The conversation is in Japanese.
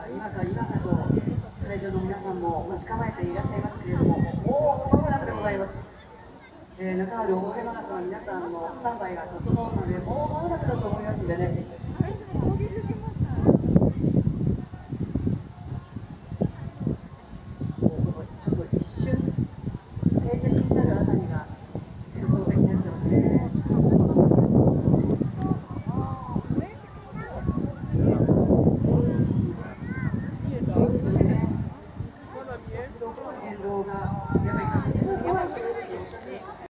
今か今かと会場の皆さんも待ち構えていらっしゃいますけれども、もう間もなくでございます。中原大手長さん、皆さんのスタンバイが整うので、もう間もなくだと思いますのでね、